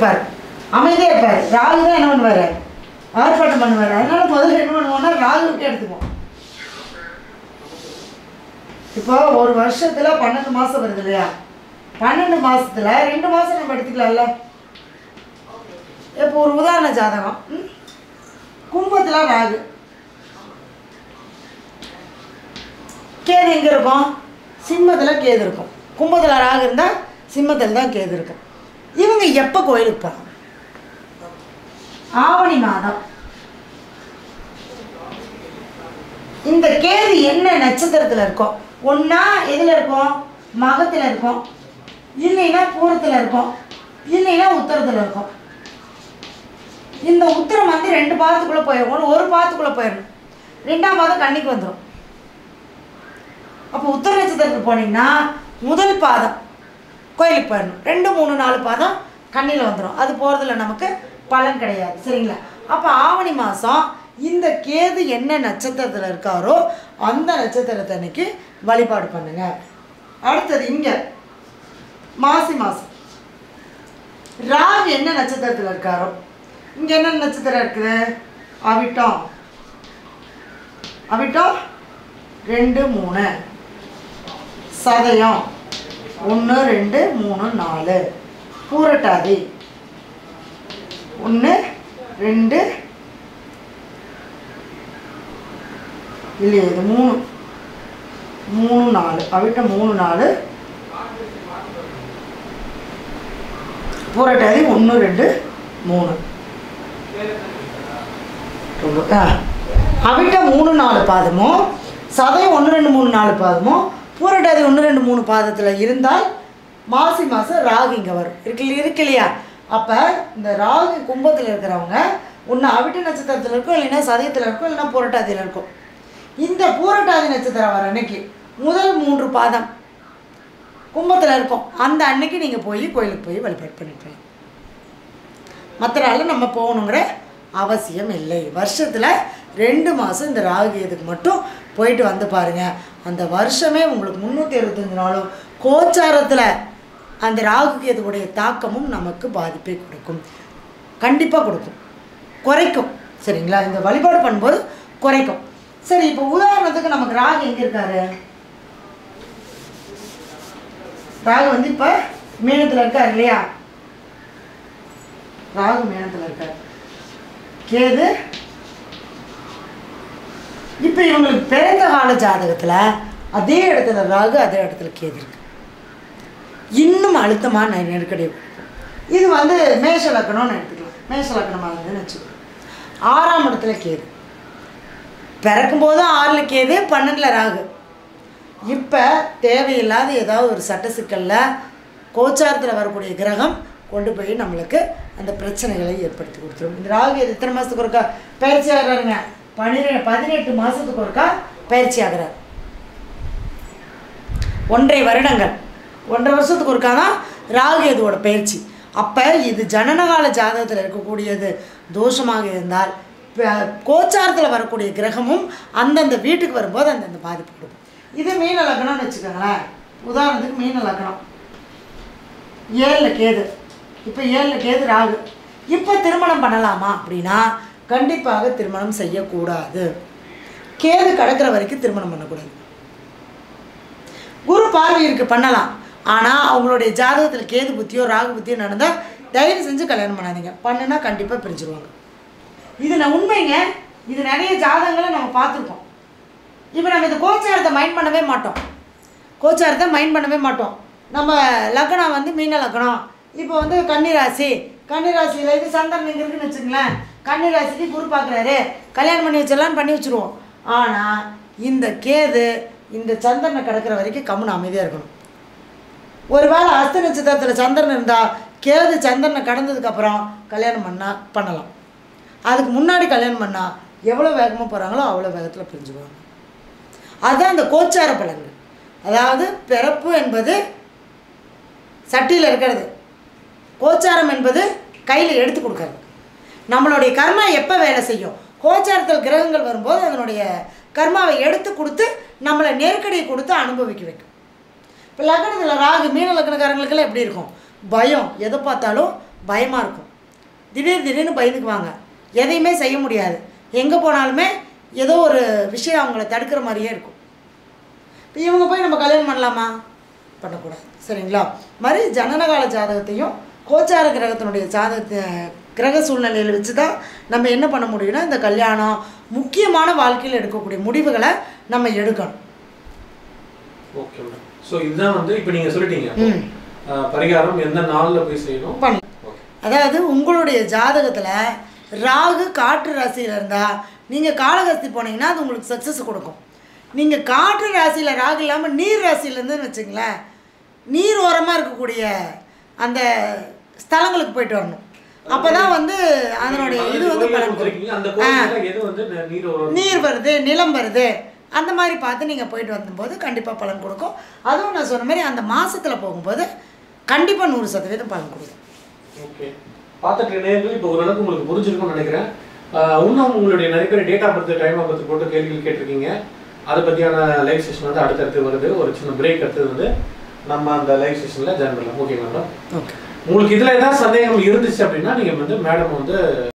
இருப்பார், அமைதியாக இருப்பார். ராகு தான் என்ன பண்ணுவார், ஆர்ப்பாட்டம் பண்ணுவார். அதனால முதல்ல என்ன பண்ணுவோம்னா ராகுவுக்கே எடுத்துக்குவோம். இப்போ ஒரு வருஷத்தில் 12 மாதம் வருது இல்லையா, 12 மாதத்தில் 2 மாதம் நம்ம எடுத்துக்கலாம்ல. இப்போ ஒரு உதாரண ஜாதகம், கும்பத்தில் ராகு, கேது எங்கே இருக்கும், சிம்மத்தில் கேது இருக்கும். கும்பத்தில் ராகு இருந்தால் சிம்மத்தில் தான் கேது இருக்கும். இவங்க எப்போ கோயிலுக்கு போகிறாங்க, ஆவணி மாதம். இந்த கேது என்ன நட்சத்திரத்தில் இருக்கும், ஒன்றா எதில் இருக்கும், மகத்தில் இருக்கும், இல்லைன்னா பூரத்தில் இருக்கும், இல்லைன்னா உத்தரத்தில் இருக்கும். இந்த உத்தரம் வந்து 2 பாதத்துக்குள்ளே போயிடும், ஒரு பாதத்துக்குள்ளே போயிடணும், 2ஆம் பாதம் கன்னிக்கு வந்துடும். அப்போ உத்தர நட்சத்திரத்துக்கு போனீங்கன்னா முதல் பாதம் கோயிலுக்கு போயிடணும், 2, 3, 4 பாதம் கண்ணியில் வந்துடும். அது போகிறதுல நமக்கு பலன் கிடையாது, சரிங்களா. அப்போ ஆவணி மாதம் இந்த கேது என்ன நட்சத்திரத்தில் இருக்காரோ அந்த நட்சத்திரத்தை அன்னைக்கு வழிபாடு பண்ணுங்க. அடுத்தது இங்கே மாசி மாதம் ராகு என்ன நட்சத்திரத்தில் இருக்காரோ, இங்கே என்ன நட்சத்திரம் இருக்குது, அவிட்டம். அவிட்டம் 2, 3, சதயம் 1, 2, 3, 4, பூரட்டாதி 1, 2 இல்லையே இது 3, 4, அவிட்டம் 3, 4, பூரட்டாதி 1, 2, 3. அவிட்டம் 3, 4 பாதமும் சதயம் 1, 2, 3, 4 பாதமும் பூரட்டாதி 1, 2, 3 பாதத்தில் இருந்தால் மாசி மாதம் ராகு இங்கே வரும், இருக்கு இல்லையா. அப்போ இந்த ராகு கும்பத்தில் இருக்கிறவங்க ஒன்று அவிட்ட நட்சத்திரத்தில் இருக்கும், இல்லைன்னா சதயத்தில் இருக்கும், இல்லைன்னா பூரட்டாதியில் இருக்கும். இந்த பூரட்டாதி நட்சத்திரம் வர அன்னைக்கு முதல் 3 பாதம் கும்பத்தில் இருக்கும், அந்த அன்னைக்கு நீங்கள் போய் கோயிலுக்கு போய் வழிபாடு பண்ணிட்டு மற்ற நாளில் நம்ம போகணுங்கிற அவசியம் இல்லை. வருஷத்தில் 2 மாதம் இந்த ராகு இதுக்கு மட்டும் போயிட்டு வந்து பாருங்கள். அந்த வருஷமே உங்களுக்கு 365 நாளும் கோச்சாரத்தில் அந்த ராகு கேதுவுடைய தாக்கமும் நமக்கு பாதிப்பை கொடுக்கும், கண்டிப்பாக கொடுக்கும், குறைக்கும், சரிங்களா. இந்த வழிபாடு பண்ணும்போது குறைக்கும். சரி, இப்போ உதாரணத்துக்கு நமக்கு ராகு எங்கே இருக்காரு, ராகு வந்து இப்போ மீனத்தில் இருக்கார் இல்லையா, ராகு மீனத்தில் இருக்கார், கேது இப்போ இவங்களுக்கு பிறந்த கால ஜாதகத்தில் அதே இடத்துல ராகு, அதே இடத்துல கேது இருக்கு, இன்னும் அழுத்தமான நெருக்கடி. இது வந்து மேஷ லக்கணம்னு எடுத்துக்கலாம். மேஷ லக்கணமாக இருந்ததுன்னு வச்சுக்கோங்க. 6ஆம் இடத்துல கேது, பிறக்கும்போதும் 6ல் கேது, 12ல் ராகு. இப்போ தேவையில்லாத ஏதாவது ஒரு சட்ட சிக்கலில் கோச்சாரத்தில் வரக்கூடிய கிரகம் கொண்டு போய் நம்மளுக்கு அந்த பிரச்சனைகளை ஏற்படுத்தி கொடுத்துரும். இந்த ராகு எத்தனை மாதத்துக்கு ஒருக்கா பயிற்சி ஆகிறாருங்க, 18 மாதத்துக்கு ஒருக்கா பயிற்சி ஆகிறார். 1.5 வருடங்கள், 1.5 வருஷத்துக்கு ஒருக்கா தான் ராகு இதோட பயிற்சி. அப்போ இது ஜனனகால ஜாதகத்தில் இருக்கக்கூடியது தோஷமாக இருந்தால் கோச்சாரத்தில் வரக்கூடிய கிரகமும் அந்தந்த வீட்டுக்கு வரும்போது அந்தந்த பாதிப்பு கொடுக்கும். இது மீன லக்னம்னு வச்சுக்கோங்களேன். உதாரணத்துக்கு மீன லக்னம் 7ல் கேது, இப்போ 7ல் கேது ராகு. இப்போ திருமணம் பண்ணலாமா அப்படின்னா கண்டிப்பாக திருமணம் செய்யக்கூடாது. கேது கடக்கிற வரைக்கும் திருமணம் பண்ணக்கூடாது. குரு பார்வை இருக்கு, பண்ணலாம். ஆனால் அவங்களுடைய ஜாதகத்தில் கேது புத்தியோ ராகு புத்தியோ நடந்தால் தயவு செஞ்சு கல்யாணம் பண்ணாதீங்க. பண்ணுனா கண்டிப்பாக பிரிஞ்சுருவாங்க. இது நான் உண்மைங்க, இது நிறைய ஜாதகங்களை நம்ம பார்த்துருக்கோம். இப்போ நம்ம இந்த கோச்சாரத்தை மைண்ட் பண்ணவே மாட்டோம், கோச்சாரத்தை மைண்ட் பண்ணவே மாட்டோம். நம்ம லக்னம் வந்து மீன லக்னம், இப்போ வந்து கன்னிராசி, கன்னிராசியில் இது சந்திரன் இங்கே இருக்குன்னு வச்சுங்களேன், கன்னிராசிக்கு குரு பார்க்குறாரு, கல்யாணம் பண்ணி வச்சிடலான்னு பண்ணி வச்சுருவோம். ஆனால் இந்த கேது இந்த சந்திரனை கிடக்கிற வரைக்கும் கம்முன்னு அமைதியாக இருக்கணும். ஒரு வேளை அஸ்த நட்சத்திரத்தில் சந்திரன் இருந்தால் கேது சந்திரனை கடந்ததுக்கப்புறம் கல்யாணம் பண்ணலாம். அதுக்கு முன்னாடி கல்யாணம் பண்ணால் எவ்வளோ வேகமாக போகிறாங்களோ அவ்வளோ வேகத்தில் பிரிஞ்சுக்குவாங்க. அதுதான் அந்த கோச்சார பலன்கள். அதாவது பிறப்பு என்பது சட்டியில் இருக்கிறது, கோச்சாரம் என்பது கையில் எடுத்து கொடுக்கறது. நம்மளுடைய கர்மா எப்போ வேலை செய்யும், கோச்சாரத்தில் கிரகங்கள் வரும்போது அதனுடைய கர்மாவை எடுத்து கொடுத்து நம்மளை நெருக்கடியை கொடுத்து அனுபவிக்க வைக்கும். இப்போ லக்னத்தில் ராகு, மீன லக்னக்காரங்களுக்கெல்லாம் எப்படி இருக்கும், பயம், எதை பார்த்தாலும் பயமாக இருக்கும். திடீர்னு பயந்துக்குவாங்க. எதையுமே செய்ய முடியாது. எங்கே போனாலுமே ஏதோ ஒரு விஷயம் அவங்கள தடுக்கிற மாதிரியே இருக்கும். இப்போ இவங்க போய் நம்ம கல்யாணம் பண்ணலாமா? பண்ணக்கூடாது. சரிங்களா? மாதிரி ஜனனகால ஜாதகத்தையும் கோச்சார கிரகத்தினுடைய கிரக சூழ்நிலையில் வச்சு தான் நம்ம என்ன பண்ண முடியும்னா இந்த கல்யாணம் முக்கியமான வாழ்க்கையில் எடுக்கக்கூடிய முடிவுகளை நம்ம எடுக்கணும். Okay madam. ஸோ இதுதான் வந்து இப்போ நீங்கள் சொல்லிட்டீங்க பரிகாரம் எந்த நாளில் போய் செய்யணும் பண்ண. அதாவது உங்களுடைய ஜாதகத்தில் ராகு காற்று ராசியில் இருந்தால் நீங்கள் காலகஸ்தி போனீங்கன்னா அது உங்களுக்கு சக்ஸஸ் கொடுக்கும். நீங்கள் காற்று ராசியில் ராகு இல்லாமல் நீர் ராசியிலேருந்துன்னு வச்சுங்களேன், நீர் ஓரமாக இருக்கக்கூடிய அந்த ஸ்தலங்களுக்கு போயிட்டு வரணும். அப்போ தான் வந்து அதனுடைய இது வந்து நீர் வருது, நிலம் வருது, அந்த மாதிரி பார்த்து நீங்கள் போயிட்டு வரும்போது கண்டிப்பாக பலன் கொடுக்கும். அதுவும் நான் சொன்ன மாதிரி அந்த மாதத்தில் போகும்போது கண்டிப்பாக 100% பலன் கொடுக்கும். ஓகே, பார்த்துட்டு நேரில் இப்போ ஓரளவுக்கு உங்களுக்கு புரிஞ்சிருக்கும்னு நினைக்கிறேன். இன்னும் உங்களுடைய நிறைய பேர் date of birth time of birth போட்டு கேள்விகள் கேட்டிருக்கீங்க. அதை பற்றியான லைவ் செஷன் வந்து அடுத்தடுத்து வருது. ஒரு சின்ன பிரேக் அடுத்தது வந்து நம்ம அந்த லைவ் செஷனில் ஜாயின் பண்ணலாம். Okay madam. ஓகே, உங்களுக்கு இதில் ஏதாவது சந்தேகம் இருந்துச்சு அப்படின்னா நீங்கள் வந்து மேடம் வந்து